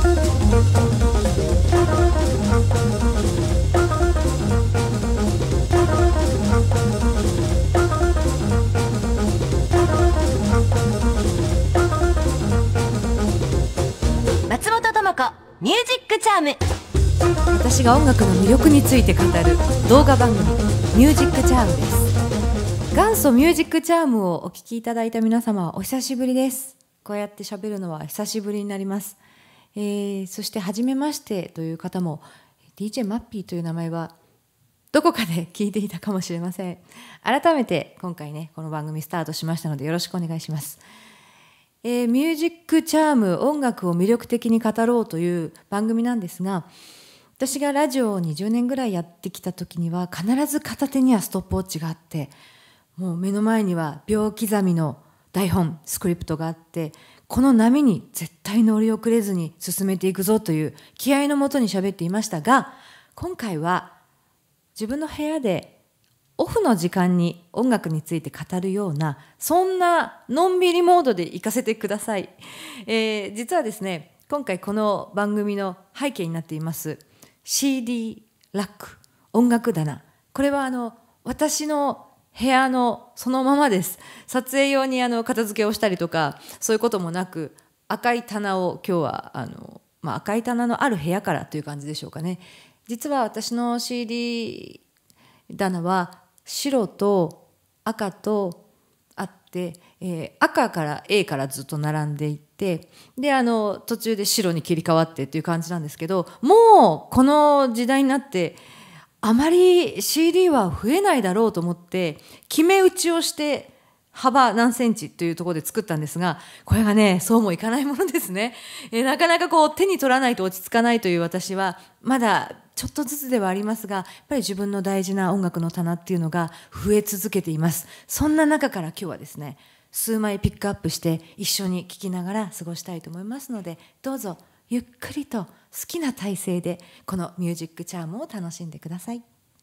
松本智子ミュージックチャーム。 私が音楽の魅力について語る動画番組ミュージックチャームです。元祖ミュージックチャームをお聞きいただいた皆様はお久しぶりです。こうやって喋るのは久しぶりになります。そして初めましてという方も DJ マッピーという名前はどこかで聞いていたかもしれません。改めて今回ねこの番組スタートしましたのでよろしくお願いします。ミュージックチャーム、音楽を魅力的に語ろうという番組なんですが、私がラジオを20年ぐらいやってきた時には必ず片手にはストップウォッチがあって、もう目の前には秒刻みの台本スクリプトがあって、この波に絶対乗り遅れずに進めていくぞという気合のもとに喋っていましたが、今回は自分の部屋でオフの時間に音楽について語るような、そんなのんびりモードで行かせてください。実はですね、今回この番組の背景になっています CD ラック、音楽棚、これは私の部屋のそのままです。撮影用に片付けをしたりとかそういうこともなく、赤い棚を今日は赤い棚のある部屋からという感じでしょうかね。実は私の CD 棚は白と赤とあって、赤から A からずっと並んでいって、で途中で白に切り替わってっていう感じなんですけど、もうこの時代になってあまり CD は増えないだろうと思って決め打ちをして幅何センチというところで作ったんですが、これがねそうもいかないものですね。なかなかこう手に取らないと落ち着かないという私はまだちょっとずつではありますが、やっぱり自分の大事な音楽の棚っていうのが増え続けています。そんな中から今日はですね、数枚ピックアップして一緒に聴きながら過ごしたいと思いますので、どうぞゆっくりと好きな体勢でこのミュージックチャームを楽しんでください。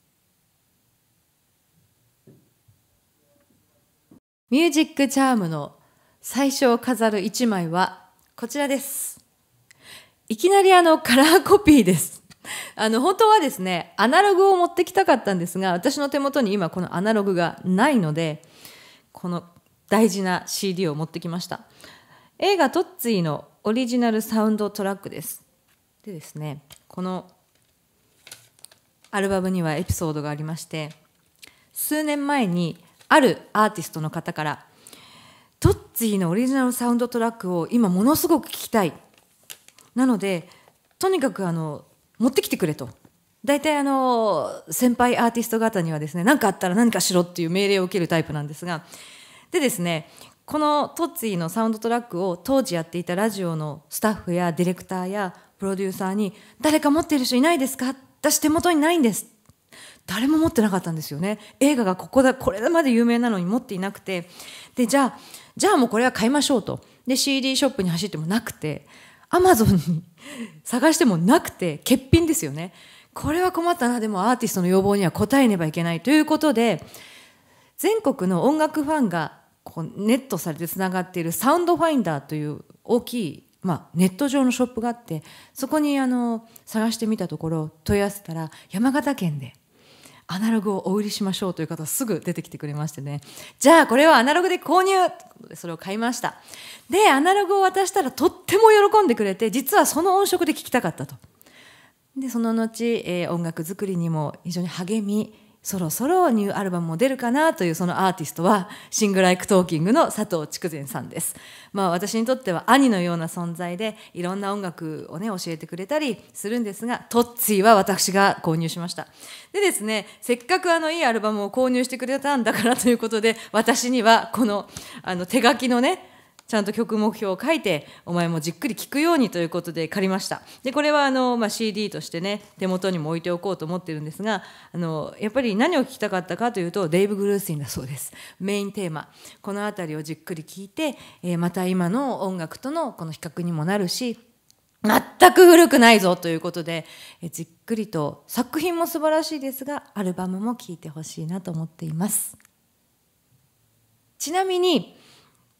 ミュージックチャームの最初を飾る一枚はこちらです。いきなりカラーコピーです。本当はですねアナログを持ってきたかったんですが、私の手元に今このアナログがないので、この大事な CD を持ってきました。映画トッツィのオリジナルサウンドトラックです。でですね、このアルバムにはエピソードがありまして、数年前にあるアーティストの方からトッツィのオリジナルサウンドトラックを今ものすごく聴きたい、なのでとにかく持ってきてくれと。大体先輩アーティスト方にはですね、何かあったら何かしろっていう命令を受けるタイプなんですが、でですね、このトッツィのサウンドトラックを当時やっていたラジオのスタッフやディレクターやプロデューサーに、誰か持っている人いないですか、私手元にないんです。誰も持ってなかったんですよね。映画がこれまで有名なのに持っていなくて、でじゃあもうこれは買いましょうと。で CD ショップに走ってもなくて、アマゾンに探してもなくて、欠品ですよね。これは困ったな。でもアーティストの要望には応えねばいけないということで、全国の音楽ファンがこうネットされてつながっているサウンドファインダーという大きい、ネット上のショップがあって、そこに探してみたところ、問い合わせたら山形県でアナログをお売りしましょうという方すぐ出てきてくれましてね、じゃあこれはアナログで購入ということでそれを買いました。でアナログを渡したらとっても喜んでくれて、実はその音色で聴きたかったと。でその後、音楽作りにも非常に励み、そろそろニューアルバムも出るかなというそのアーティストはシングライクトーキングの佐藤筑前さんです。私にとっては兄のような存在で、いろんな音楽をね教えてくれたりするんですが、トッツィは私が購入しました。でですね、せっかくいいアルバムを購入してくれたんだからということで、私にはこの手書きのねちゃんと曲目標を書いて、お前もじっくり聴くようにということで借りました。でこれはCD としてね手元にも置いておこうと思ってるんですが、やっぱり何を聴きたかったかというとデイブ・グルースティンだそうです。メインテーマ、この辺りをじっくり聴いて、また今の音楽とのこの比較にもなるし、全く古くないぞということで、じっくりと作品も素晴らしいですがアルバムも聴いてほしいなと思っています。ちなみに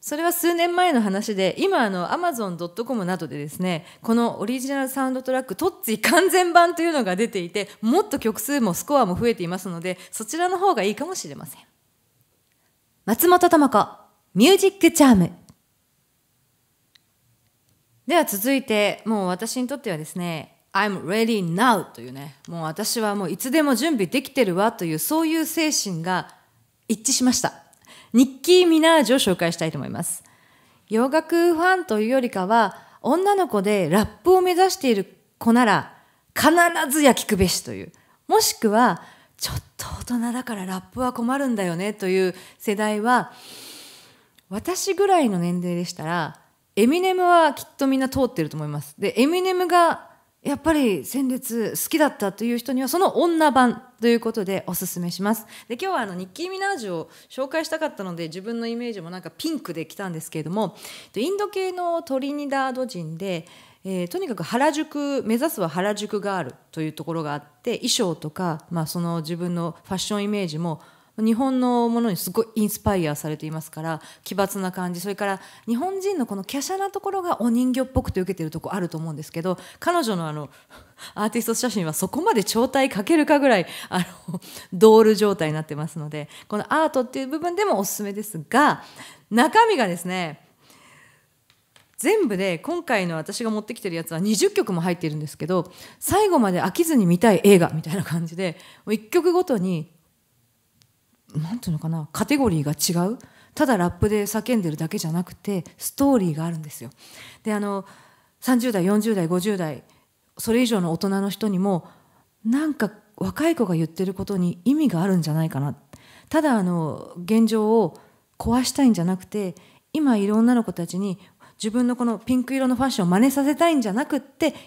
それは数年前の話で、今Amazon.com などでですね、このオリジナルサウンドトラックトッツィ完全版というのが出ていて、もっと曲数もスコアも増えていますので、そちらの方がいいかもしれません。松本智子ミュージックチャーム。では続いて、もう私にとってはですね、I'm ready now というね、もう私はもういつでも準備できてるわという、そういう精神が一致しました。ニッキー・ミナージュを紹介したいと思います。洋楽ファンというよりかは、女の子でラップを目指している子なら必ずや聞くべしという、もしくはちょっと大人だからラップは困るんだよねという世代は、私ぐらいの年齢でしたらエミネムはきっとみんな通ってると思います。でエミネムがやっぱり鮮烈好きだったという人にはその女版ということでおすすめします。で今日はニッキー・ミナージュを紹介したかったので、自分のイメージもなんかピンクで来たんですけれども、インド系のトリニダード人で、とにかく原宿目指すは原宿ガールというところがあって、衣装とか、その自分のファッションイメージも日本のものにすごいインスパイアされていますから、奇抜な感じ、それから日本人のこの華奢なところがお人形っぽくて受けてるところあると思うんですけど、彼女のアーティスト写真はそこまで超体かけるかぐらいドール状態になってますので、このアートっていう部分でもおすすめですが、中身がですね、全部で今回の私が持ってきてるやつは20曲も入っているんですけど、最後まで飽きずに見たい映画みたいな感じで、1曲ごとになんていうのかな、カテゴリーが違う。ただラップで叫んでるだけじゃなくてストーリーがあるんですよ。で30代40代50代それ以上の大人の人にも、なんか若い子が言ってることに意味があるんじゃないかな。ただ現状を壊したいんじゃなくて、今いる女の子たちに自分のこのピンク色のファッションを真似させたいんじゃなくって、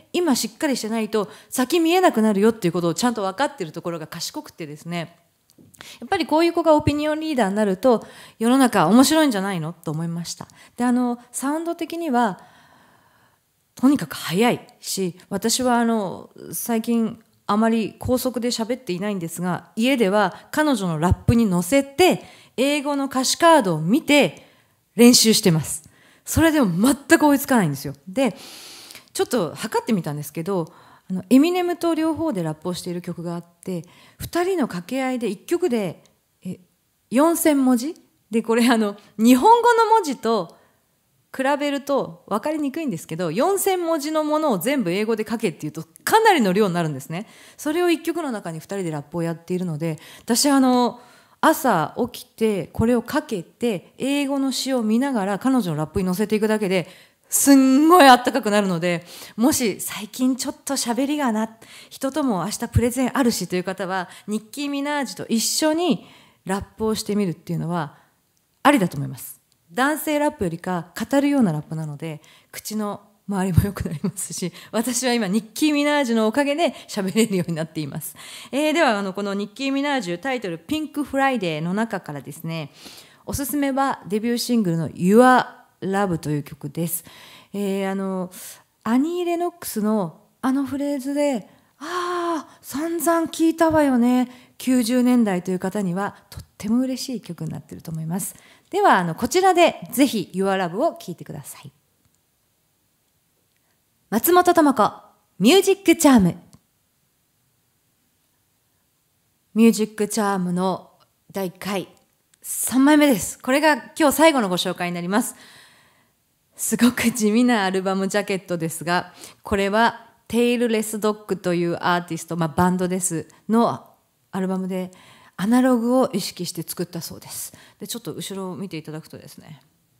今しっかりしてないと先見えなくなるよっていうことをちゃんと分かっているところが賢くてですね、やっぱりこういう子がオピニオンリーダーになると世の中面白いんじゃないのと思いました。でサウンド的にはとにかく速いし、私は最近あまり高速で喋っていないんですが、家では彼女のラップに乗せて英語の歌詞カードを見て練習してます。それでも全く追いつかないんですよ。でちょっと測ってみたんですけど、エミネムと両方でラップをしている曲があって、2人の掛け合いで1曲で4000文字で、これ日本語の文字と比べると分かりにくいんですけど、4000文字のものを全部英語で書けっていうとかなりの量になるんですね。それを1曲の中に2人でラップをやっているので、私朝起きてこれをかけて英語の詩を見ながら彼女のラップに乗せていくだけですんごいあったかくなるので、もし最近ちょっと喋りが人とも明日プレゼンあるしという方は、ニッキー・ミナージュと一緒にラップをしてみるっていうのはありだと思います。男性ラップよりか語るようなラップなので、口の周りも良くなりますし、私は今ニッキー・ミナージュのおかげで喋れるようになっています。ではこのニッキー・ミナージュ、タイトルピンク・フライデーの中からですね、おすすめはデビューシングルの Your Love という曲です。アニー・レノックスのフレーズで、散々聞いたわよね、90年代という方にはとっても嬉しい曲になっていると思います。ではこちらでぜひ Your Love を聴いてください。松本智子ミュージックチャーム。ミュージックチャームの第1回3枚目です。これが今日最後のご紹介になります。すごく地味なアルバムジャケットですが、これはテイルレスドッグというアーティスト、バンドですのアルバムでアナログを意識して作ったそうです。でちょっと後ろを見ていただくとですね、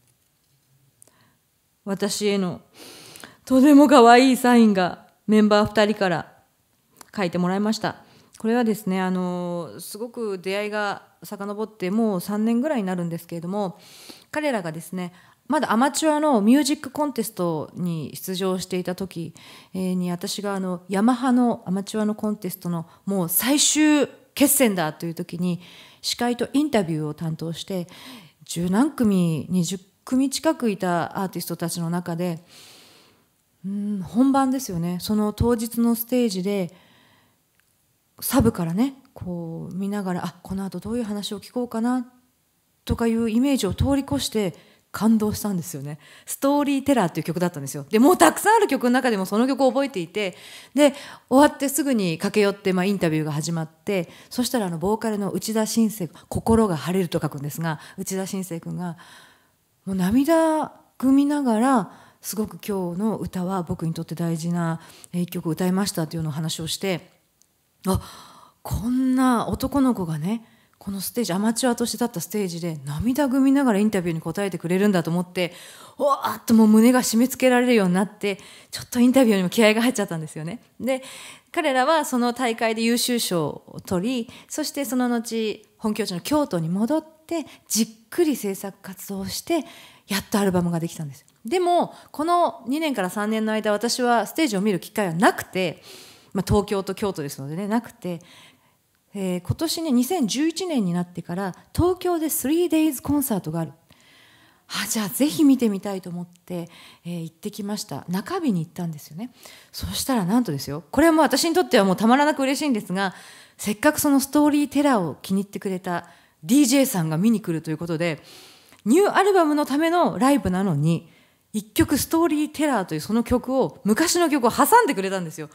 私へのとても可愛いサインがメンバー2人から書いてもらいました。これはですね、すごく出会いが遡ってもう3年ぐらいになるんですけれども、彼らがですね、まだアマチュアのミュージックコンテストに出場していた時に、私がヤマハのアマチュアのコンテストのもう最終決戦だという時に司会とインタビューを担当して、10何組20組近くいたアーティストたちの中で、本番ですよね、その当日のステージでサブからねこう見ながら、この後どういう話を聞こうかなとかいうイメージを通り越して感動したんですよね。ストーリーテラーっていう曲だったんですよ。でもうたくさんある曲の中でもその曲を覚えていて、で終わってすぐに駆け寄って、インタビューが始まって、そしたらボーカルの内田新生君、心が晴れると書くんですが、内田新生君がもう涙ぐみながら、すごく今日の歌は僕にとって大事な一曲を歌いましたというような話をして、こんな男の子がね、このステージ、アマチュアとして立ったステージで涙ぐみながらインタビューに答えてくれるんだと思って、わーっともう胸が締め付けられるようになって、ちょっとインタビューにも気合が入っちゃったんですよね。で彼らはその大会で優秀賞を取り、そしてその後本拠地の京都に戻ってじっくり制作活動をして、やっとアルバムができたんです。でもこの2年から3年の間、私はステージを見る機会はなくて、東京と京都ですのでね、なくて、今年ね、2011年になってから東京で 3days コンサートがある。じゃあぜひ見てみたいと思って、行ってきました。中日に行ったんですよね。そしたらなんとですよ、これはもう私にとってはもうたまらなく嬉しいんですが、せっかくそのストーリーテラーを気に入ってくれた DJ さんが見に来るということで、ニューアルバムのためのライブなのに一曲ストーリーテラーというその曲を、昔の曲を挟んでくれたんですよ。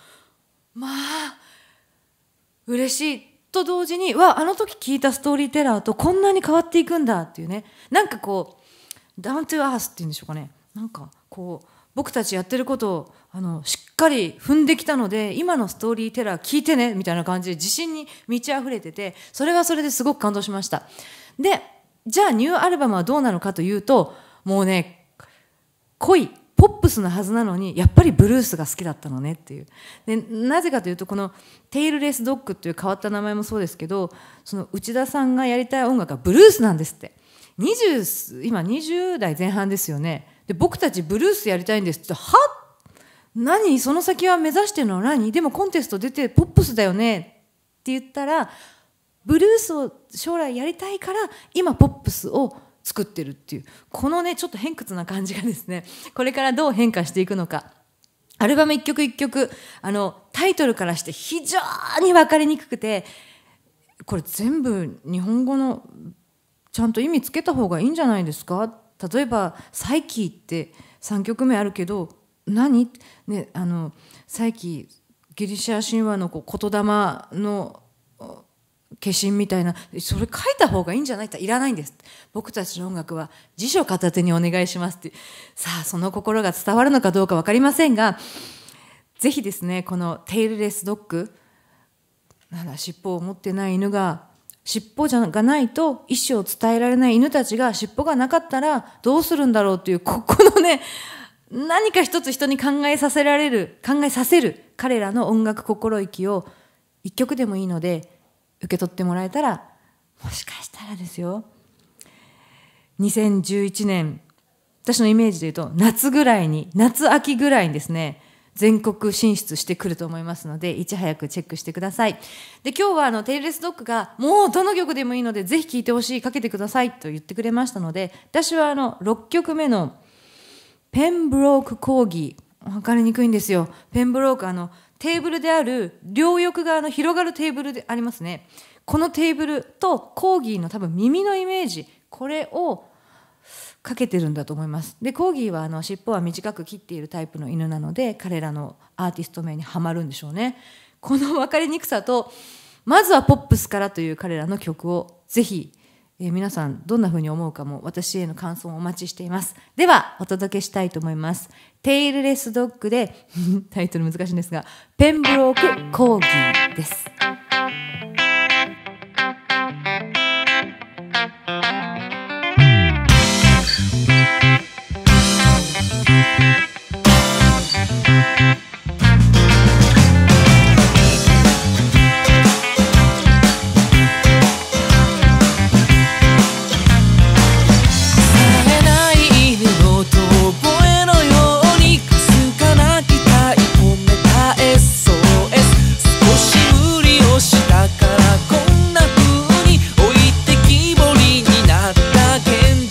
嬉しいと同時に、あの時聴いたストーリーテラーとこんなに変わっていくんだっていうね、なんかこうダウントゥアースっていうんでしょうかね、なんかこう僕たちやってることをしっかり踏んできたので、今のストーリーテラー聞いてねみたいな感じで自信に満ち溢れてて、それはそれですごく感動しました。でじゃあニューアルバムはどうなのかというと、もうね、濃いポップスなはずなのにやっぱりブルースが好きだったのねっていう。でなぜかというと、このテイルレスドッグっていう変わった名前もそうですけど、その内田さんがやりたい音楽はブルースなんですって。今20代前半ですよね。で僕たちブルースやりたいんですって、何その先は目指してるのは何、でもコンテスト出てポップスだよねって言ったら、ブルースを将来やりたいから今ポップスを作ってるっていう、このねちょっと偏屈な感じがですね、これからどう変化していくのか。アルバム一曲一曲、タイトルからして非常に分かりにくくて、これ全部日本語のちゃんと意味つけた方がいいんじゃないですか。例えばサイキーって3曲目あるけど何、ね、サイキーギリシャ神話の言霊の化身みたいな、それ書いた方がいいんじゃないっていらないんです。僕たちの音楽は辞書片手にお願いしますって。さあその心が伝わるのかどうか分かりませんが、ぜひですね、このテイルレスドッグ、尻尾を持ってない犬が、尻尾がないと意思を伝えられない犬たちが、尻尾がなかったらどうするんだろうという、ここのね、何か一つ人に考えさせる彼らの音楽心意気を一曲でもいいので受け取ってもらえたら、もしかしたらですよ、2011年、私のイメージで言うと夏秋ぐらいにですね、全国進出してくると思いますので、いち早くチェックしてください。で今日はテイルレスドッグがもうどの曲でもいいのでぜひ聴いてほしい、かけてくださいと言ってくれましたので、私は6曲目のペンブロークコーギー、分かりにくいんですよ。ペンブローク、テーブルである両翼が広がるテーブルでありますね。このテーブルとコーギーの多分耳のイメージ、これをかけてるんだと思います。でコーギーは尻尾は短く切っているタイプの犬なので、彼らのアーティスト名にはまるんでしょうね。この分かりにくさと、まずはポップスからという彼らの曲をぜひ、皆さんどんな風に思うかも私への感想をお待ちしています。ではお届けしたいと思います。テイルレスドッグでタイトル難しいんですが、ペンブロークコーギーです。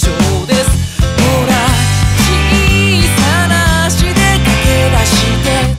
小さな足で駆け出して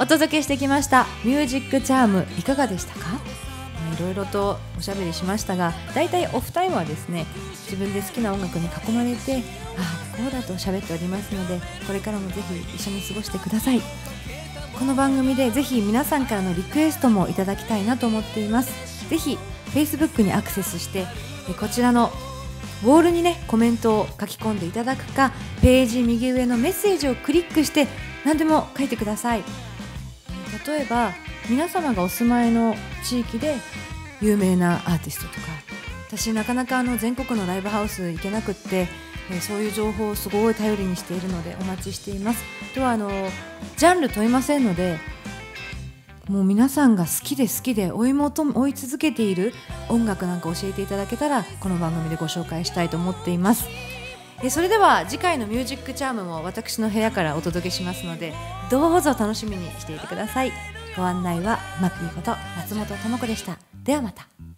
お届けしてきましたミュージックチャーム、いかがでしたか？いろいろとおしゃべりしましたが、だいたいオフタイムはですね、自分で好きな音楽に囲まれて、こうだと喋っておりますので、これからもぜひ一緒に過ごしてください。この番組でぜひ皆さんからのリクエストもいただきたいなと思っています。ぜひ Facebook にアクセスして、こちらのウォールにねコメントを書き込んでいただくか、ページ右上のメッセージをクリックして何でも書いてください。例えば皆様がお住まいの地域で有名なアーティストとか、私なかなか全国のライブハウス行けなくって、そういう情報をすごい頼りにしているのでお待ちしています。ではジャンル問いませんので、もう皆さんが好きで追い続けている音楽なんか教えていただけたら、この番組でご紹介したいと思っています。それでは次回のミュージックチャームも私の部屋からお届けしますので、どうぞ楽しみにしていてください。ご案内はマッピーこと松本智子でした。ではまた。